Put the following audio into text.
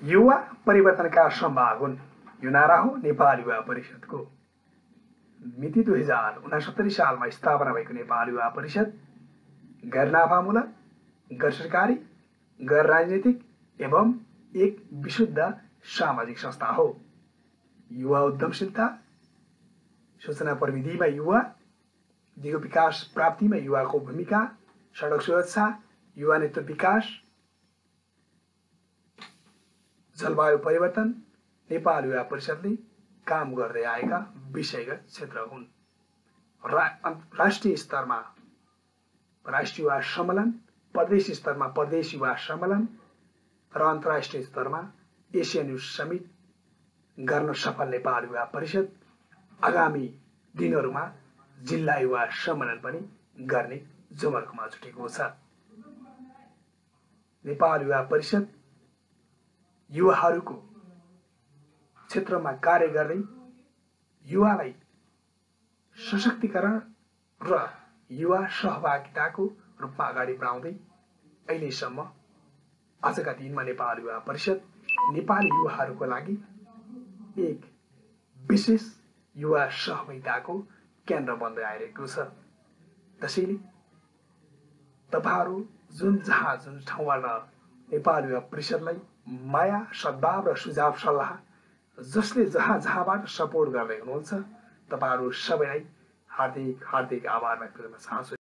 युवा परिवर्तनका सम्भाग हुन्। यो नारा हो नेपाल युवा परिषदको। मिति 2069 सालमा स्थापना भएको नेपाल युवा परिषद गैर नाफामूलक, गैर सरकारी, गैर राजनीतिक एवं एक विशुद्ध सामाजिक संस्था हो। युवा उद्यमशीलता, सूचना प्रविधिमा युवा, दिगो विकास प्राप्तिमा युवाको भूमिका, सडक सुरक्षा, युवा नेतृत्व विकास, जलवायु परिवर्तन नेपाल युवा परिषदले काम गर्दै आएका विषयगत क्षेत्र हुन्। राष्ट्रिय स्तरमा राष्ट्रिय युवा सम्मेलन, प्रदेश स्तरमा प्रदेश युवा सम्मेलन र अन्तर्राष्ट्रिय स्तरमा एसियन युथ समिट गर्न सफल नेपाल युवा परिषद आगामी दिनहरूमा जिल्ला युवा सम्मेलन पनि गर्ने जमर्कोमा जुटेको छ। नेपाल युवा परिषद युवाहरूको क्षेत्रमा कार्य गर्दै युवालाई सशक्तिकरण र युवा सहभागिताको रूपमा अगाडि बढाउँदै अहिलेसम्म आजका दिनमा नेपाल युवा परिषद नेपाली युवाहरूको लागि एक विशेष युवा सहभागिताको केन्द्र बन्दै आइरहेको छ। त्यसैले तपाईहरू जुन ठाउँबाट नेपाल युवा परिषदलाई माया, सद्भाव र सुझाव सल्लाह जसले जहाँबाट सपोर्ट गर्दै हुनुहुन्छ, तपाईहरू सबैलाई हार्दिक आभार व्यक्त गर्न चाहन्छु।